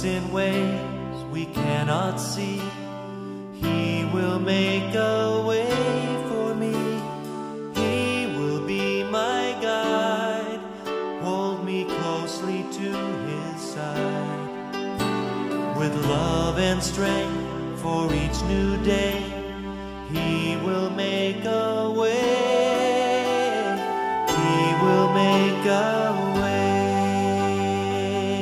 in ways we cannot see. He will make a way for me. He will be my guide, hold me closely to His side. With love and strength for each new day, He will make a way. He will make a way.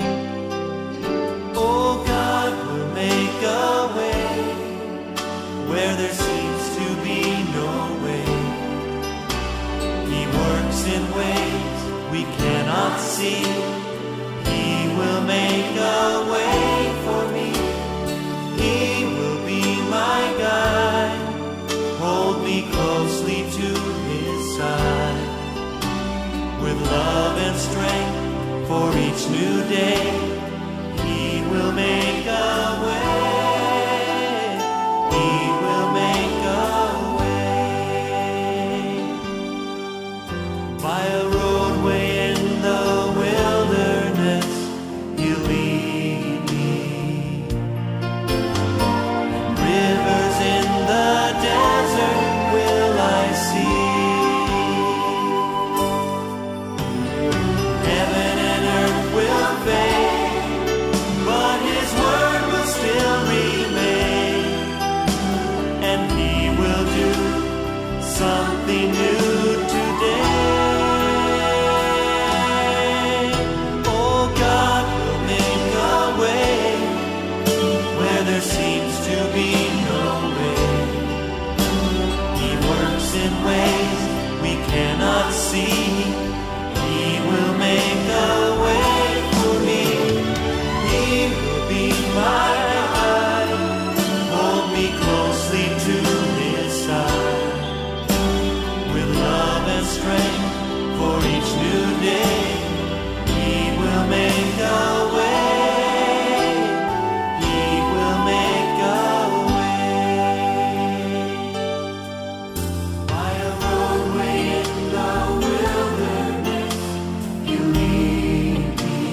Oh, God will make a way where there seems to be no way. He works in ways we cannot see. He will make a way for me. He will be my guide, hold me closely to His side. With love and strength for each new day, He will make a way. He will make a way. By a roadway in the wilderness, He'll lead me. Rivers in the desert will I see. Heaven and earth will fade, but His word will still remain. And He will do something new today. Oh, God will make a way where there seems to be no way. He works in ways we cannot see. He will make a way for me. He will be my guide, hold me closely to His side. With love and strength for each new day, He will make a way. He will make a way. By a roadway in the wilderness, He'll lead me.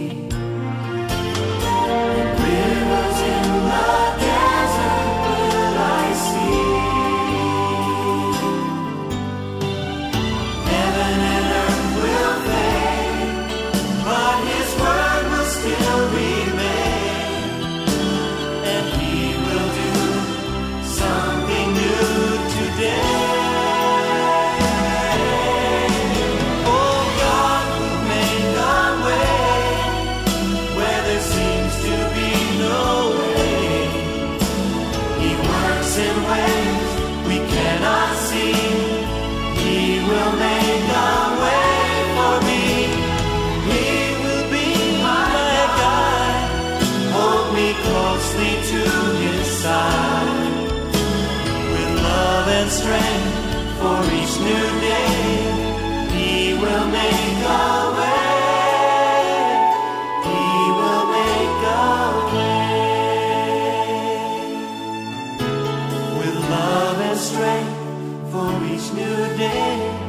Rivers in the desert will I see. Heaven and earth will fade, but His word will still remain. And He will do something new today. Oh, God will make a way where there seems to be no way. He works in ways we cannot see. He will make a way for me. He will be my guide, hold me closely to His side. With love and strength for each new day, He will make a way. He will make a way. With love and strength for each new day,